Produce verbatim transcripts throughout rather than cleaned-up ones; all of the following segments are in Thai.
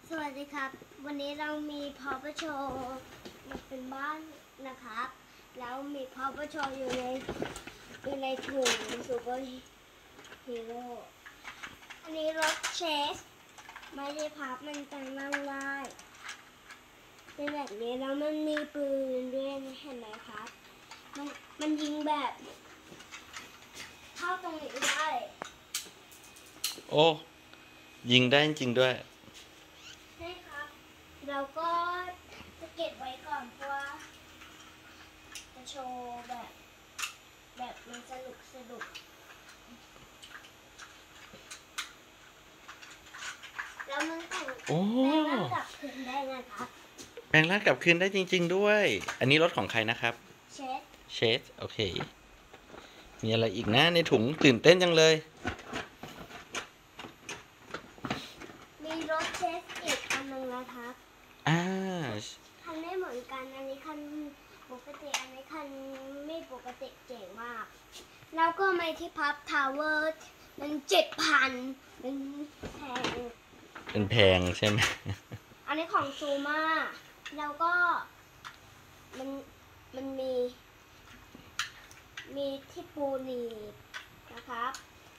สวัสดีครับวันนี้เรามีพอประโชมันเป็นบ้านนะครับแล้วมีพอประโชอยู่ในอยู่ในถุงซูเปอร์ฮีโร่อันนี้รถเชสไม่ได้พับมันจะนั่งได้เป็นแบบนี้แล้วมันมีปืนด้วยเห็นไหมครับมันมันยิงแบบเข้าตรงนี้ได้โอ้ยิงได้จริงด้วยใช่ครับเราก็จะเก็บไว้ก่อนเพราะว่าจะโชว์แบบแบบมันสนุกสนุกแล้วมันแต่งแปลงร่างกลับคืนได้นะครับแปลงร่างกลับคืนได้จริงๆด้วยอันนี้รถของใครนะครับเชสเชสโอเคมีอะไรอีกนะในถุงตื่นเต้นจังเลยมีรถเชสอีกอันหนึ่งนะครับอ่าคันไม่เหมือนกันอันนี้คันปกติอันนี้คันไม่ปกติเจ๋งมากแล้วก็ไม่ที่พับทาวเวอร์มันเจ็ดพันมันแพงเป็นแพงใช่ไหมอันนี้ของซูมาแล้วก็มันมันมีมีที่ปูหนีบนะครับ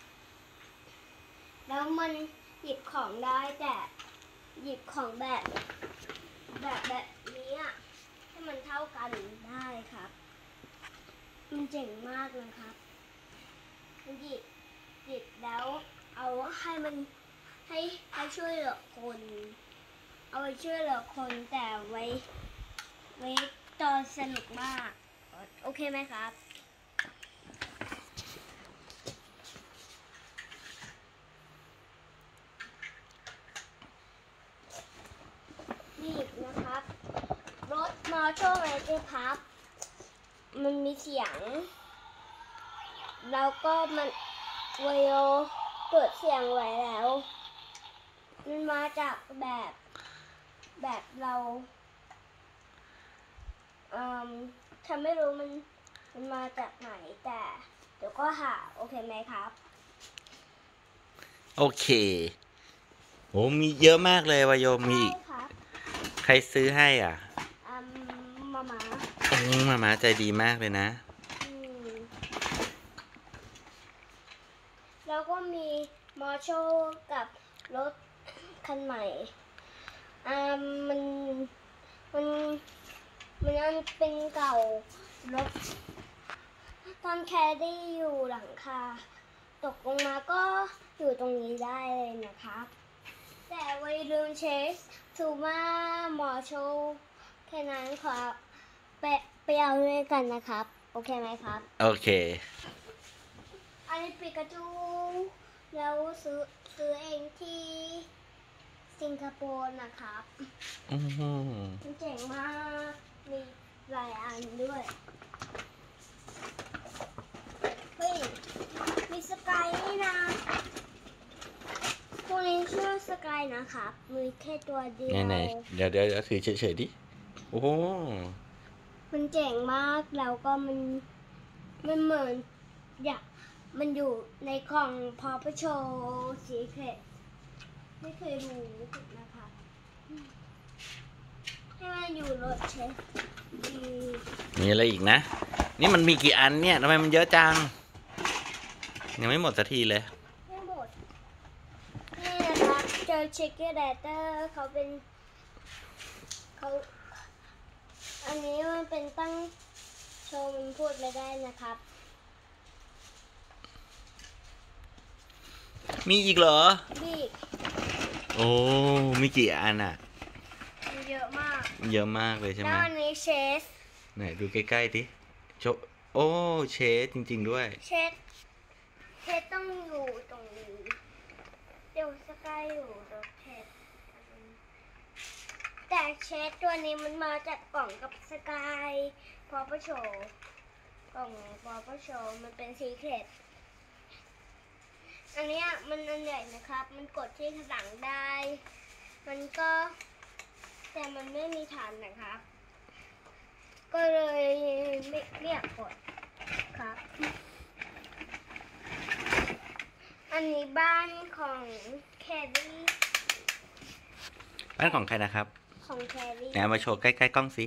แล้วมันหยิบของได้แต่หยิบของแบบแบบแบบนี้อ่ะให้มันเท่ากันได้ครับมันเจ๋งมากเลยครับมันหยิบหยิบแล้วเอาให้มันให้ให้ช่วยเหลือคนเอาไว้ช่วยเหลือคนแต่ไว้ไว้ตอนสนุกมากโอเคไหมครับนี่นะครับรถมอเตอร์ไซค์ครับมันมีเสียงแล้วก็มันไวโอเปิดเสียงไว้แล้วมันมาจากแบบแบบเราอืมฉันไม่รู้มันมันมาจากไหนแต่เดี๋ยวก็หาโอเคไหมครับโอเคโอ้มีเยอะมากเลยวายโยมีอีกใครซื้อให้อ่ะอืมมามาโอ้มามาใจดีมากเลยนะแล้วก็มีมอโชกับรถคันใหม่อ่ามันมันมันยังเป็นเก่ารถตอนแคดี้อยู่หลังคาตกลงมาก็อยู่ตรงนี้ได้เลยนะครับแต่ไว้ลืมเชสซูมามอโชแค่นั้นขอไปไปเอาด้วยกันนะครับโอเคไหมครับโอเคอันนี้ปิกาจูแล้วซื้อซื้อเองที่สิงคโปร์นะครับอืมมันเจ๋งมากมีหลายอันด้วยเฮ้ยมีสกายนี่นะพวกนี้ชื่อสกายนะครับมีแค่ตัวเดียวไหนๆเดี๋ยวเดี๋ยวถือเฉยๆดิโอ้มันเจ๋งมากแล้วก็มันมันเหมือนอยากมันอยู่ในกล่องพอประโชว์สีเข็ดไม่เคยรู้นะคะให้มันอยู่รถเชฟมีอะไรอีกนะนี่มันมีกี่อันเนี่ยทำไมมันเยอะจังยังไม่หมดสักทีเลยไม่หมดนี่นะครับเจอเชคเกอร์แดเตอร์เขาเป็นเขาอันนี้มันเป็นตั้งโชว์มันพูดไม่ได้นะครับมีอีกเหรอมีโอ้มีกี่อันอ่ะเยอะมากเยอะมากเลยใช่ไหมแล้วอันนี้เชสไหนดูใกล้ๆดิโชโอ้เชสจริงๆด้วยเชสเชสต้องอยู่ตรงนี้เดี๋ยวสกายอยู่ตรงเชสแต่เชสตัวนี้มันมาจากกล่องกับสกายพอประโชว์กล่องพอประโชว์มันเป็นซีเคร็ตอันนี้มันอันใหญ่นะครับมันกดที่ข้างหลังได้มันก็แต่มันไม่มีฐานนะครับก็เลยไม่เรียกกดครับอันนี้บ้านของแคดดี้บ้านของใครนะครับของแครี่ไหนเอามาโชว์ใกล้ๆกล้องสิ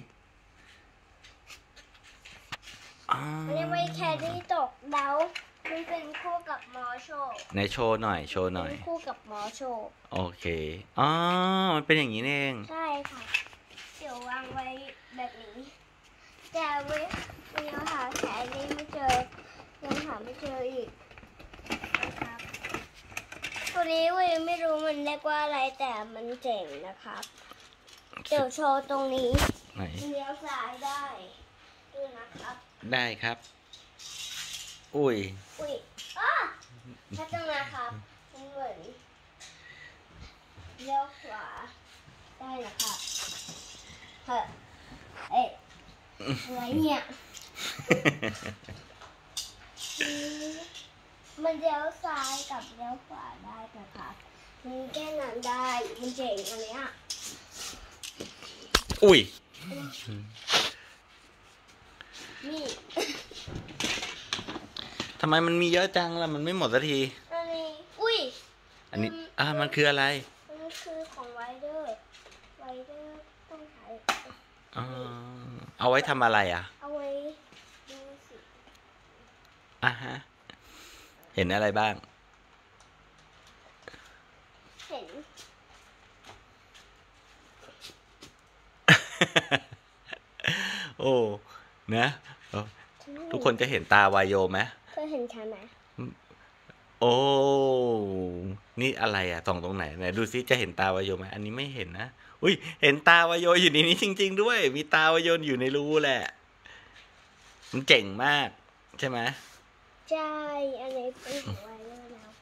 อ๋ออันนี้ไว้แครี่ตกเดามันเป็นคู่กับมอโชไหนโชว์หน่อยโชว์หน่อยเป็นคู่กับมอโชโอเคอ๋อมันเป็นอย่างนี้เองใช่ค่ะเดี๋ยววางไว้แบบนี้แต่เว้ยยังหาแครี่ไม่เจอยังหาไม่เจออีกนะครับตัวนี้เว้ยไม่รู้มันเรียกว่าอะไรแต่มันเจ๋งนะครับเดี๋ยวโชว์ตรงนี้ไหนเลี้ยวซ้ายได้ดูนะครับได้ครับ อุ้ยอุ้ยอ้าถ้าตรงนะครับมันเหมือนเลี้ยวขวาได้นะครับเฮ้ยเอ๊ะอะไรเนี่ยมันเลี้ยวซ้ายกับเลี้ยวขวาได้นะครับมันแค่นั้นได้มันเจ๋งอันเนี้ยอุ้ยนี่ทำไมมันมีเยอะจังล่ะมันไม่หมดสักทีอันนี้อุ้ยอันนี้อ่ามันคืออะไรมันคือของไวเดอร์ไวเดอร์ต้องใช้อ๋อเอาไว้ทำอะไรอ่ะเอาไว้ดูสิอ่ะฮะ เห็นอะไรบ้างเห็นโอ้นะเอาทุกคนจะเห็นตาวายโยไหมเธอเห็นฉันไหมโอ้ นี่อะไรอ่ะส่องตรงไหนไหนดูซิจะเห็นตาวายโยไหมอันนี้ไม่เห็นนะ อุ้ย เห็นตาวายโยอยู่ในนี้จริงๆด้วย มีตาวายโยอยู่ในรูแหละ มันเจ๋งมาก ใช่ไหมใช่อันนี้เป็นของไวเดอร์แล้ว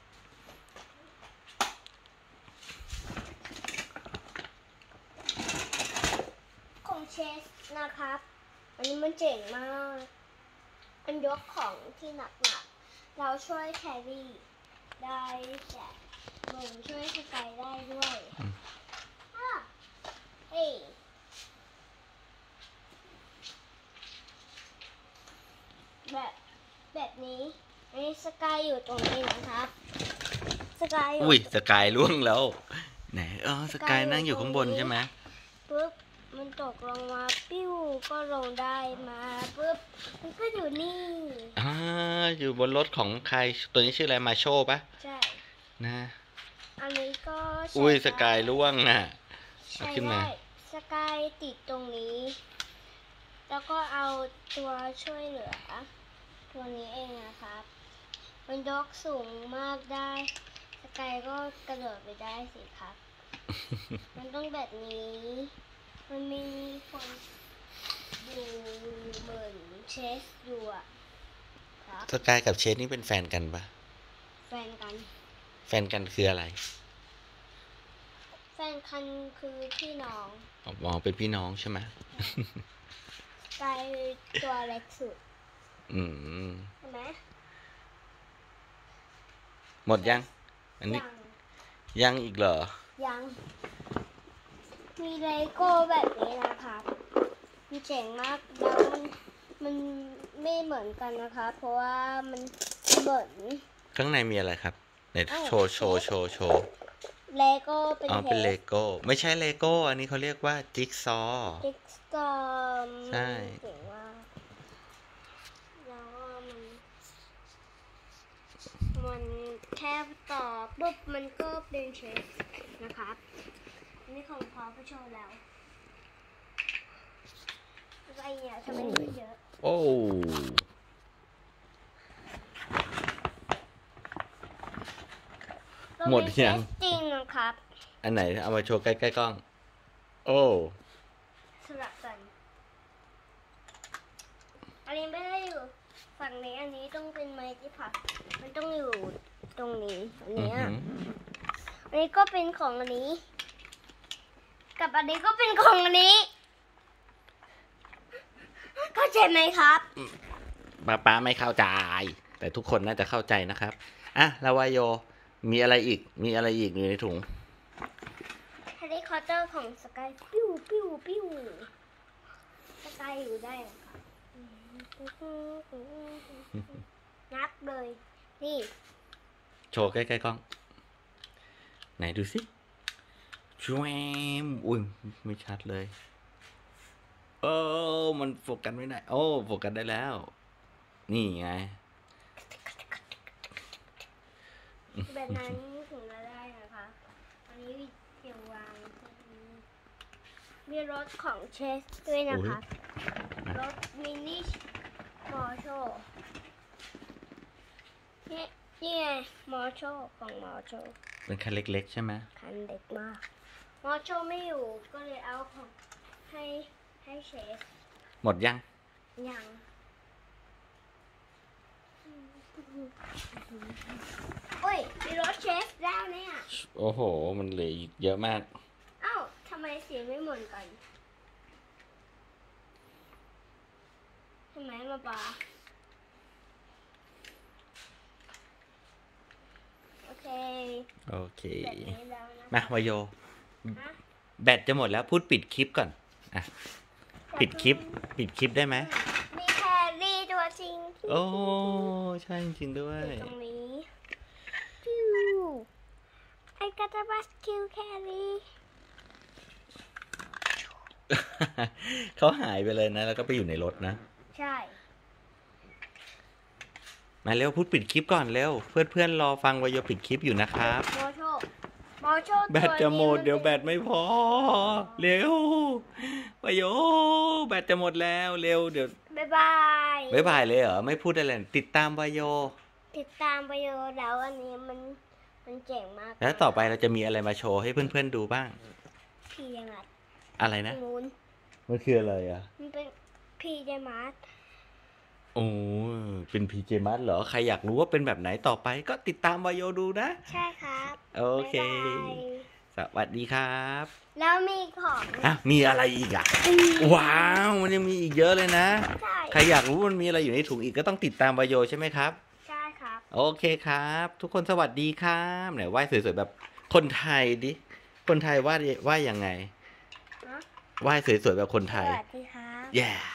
ของเชสนะครับ อันนี้มันเจ๋งมากมันยกของที่หนักๆเราช่วยแครี่ได้แต่หนูช่วยสกายได้ด้วยอ่ะเฮ้ยแบบแบบนี้อันนี้สกายอยู่ตรงนี้นะครับสกายอยู่อุ้ยสกายล่วงแล้ว ไหนเออสกายนั่งอยู่ข้างบนใช่ไหมปุ๊บมันตกลงมาปิ้วก็ลงได้มาปุ๊บมันก็อยู่นี่อ่าอยู่บนรถของใครตัวนี้ชื่ออะไรมาโชปะใช่นะอันนี้ก็ใช้อุ้ยสได้กายล่วงน่ะใช้ขึ้นมาได้สกายติดตรงนี้ แล้วก็เอาตัวช่วยเหลือ ตัวนี้เองนะครับ มันยกสูงมากได้สกายก็กระโดดไปได้สิครับ มันต้องแบบนี้ มันมีคนดูเหมือนเชสอยู่อะครับสกายกับเชนนี่เป็นแฟนกันปะแฟนกันแฟนกันคืออะไรแฟนกันคือพี่น้องอ๋อเป็นพี่น้องใช่ไหมกายตัวเล็กสุดอืมใช่ไหมหมดยัง อันนี้ยังยังอีกเหรอยัง มีเลโก้แบบนี้นะครับมันเจ๋งมากแล้วมันมันไม่เหมือนกันนะคะเพราะว่ามันเหมือนข้างในมีอะไรครับไหนอ้าวโชว์โชว์โชว์โชว์เลโก้เป็นอ๋อเป็นทเลโก้ไม่ใช่เลโก้อันนี้เขาเรียกว่าจิ๊กซอว์จิ๊กซอว์ใช่เจ๋งมากแล้วก็มันมันแค่ต่อปุ๊บมันก็เป็นเชฟนะครับอันนี้ของพอไปโชว์แล้วอะไรเนี่ยทำไมมันเยอะโอ้ หมดยังจริงนะครับอันไหนเอามาโชว์ใกล้ๆกล้อง โอ้สลับกัน อันนี้ไม่ได้อยู่ฝั่งนี้อันนี้ต้องเป็นไม้ที่ผักมันต้องอยู่ตรงนี้อันอือเนี้ยหืออันนี้ก็เป็นของอันนี้ กับอันนี้ก็เป็นของอันนี้เข้าใจไหมครับป้าป้าไม่เข้าใจ แต่ทุกคนน่าจะเข้าใจนะครับ อ่ะลาวายโย มีอะไรอีก มีอะไรอีกอยู่ในถุงเฮลิคอปเตอร์ของสกายปิ้วปิ้วปิ้วสกายอยู่ได้นะครับนับเลย นี่โชว์ใกล้ๆกล้อง ไหนดูสิชวมอุ้ยไม่ชัดเลยเออมันโฟกัสไม่ได้โอ้โฟกัสได้แล้ว นี่ไงแบบนั้นถึงจะได้นะคะอันนี้เดี๋ยววางมีรถของเชสด้วยนะคะรถมินิมอโชนี่นี่ไงมอโชของมอโชเป็นคันเล็กๆใช่ไหมคันเด็กมากมอโชไม่อยู่ก็เลยเอาของให้ให้เชสหมดยังยังโอ้ยมีรถเชสแล้วเนี่ยโอ้โห มันเหลืออีกเยอะมากเอ้าทำไมสีไม่เหมือนกันทำไมมาปาโอเคโอเคแบบนี้แล้วนะมาวายโยฮะแบตจะหมดแล้วพูดปิดคลิปก่อนอ่ะปิดคลิป ปิดคลิปได้ไหมมีแครี่ตัวจริงโอ้ใช่จริงๆด้วยอยู่ตรงนี้ฟิวไอ้กัตบัสคิวแครี่เขาหายไปเลยนะ แล้วก็ไปอยู่ในรถนะใช่มาเร็วพูดปิดคลิปก่อนเร็ว เพื่อนๆรอฟังวายโยปิดคลิปอยู่นะครับมอโชมอโชแบตจะหมดเดี๋ยวแบตไม่พอ เร็ววายโยแบตจะหมดแล้วเร็วเดี๋ยวบ๊ายบายบ๊ายบายเลยเหรอไม่พูดอะไรติดตามวายโยติดตามไปโยแล้วอันนี้มันมันเจ๋งมากแล้วต่อไปเราจะมีอะไรมาโชว์ให้เพื่อนๆดูบ้างพีเจมัสอะไรนะมูนมันคืออะไรอ่ะมันเป็นพีเจมัสโอ้เป็นพีเจมัสเหรอใครอยากรู้ว่าเป็นแบบไหนต่อไปก็ติดตามวายโยดูนะใช่ครับโอเคบ๊ายบายสวัสดีครับแล้วมีของอ่ะมีอะไรอีกอ่ะ ว้าวมันยังมีอีกเยอะเลยนะใช่ใครอยากรู้มันมีอะไรอยู่ในถุงอีกก็ต้องติดตามวายโยใช่ไหมครับใช่ครับโอเคครับ ทุกคนสวัสดีครับไหนไหว้สวยๆแบบคนไทยดิ คนไทยว่าว่ายังไงฮะไหว้สวยๆแบบคนสไทยวัสดีครับ yeah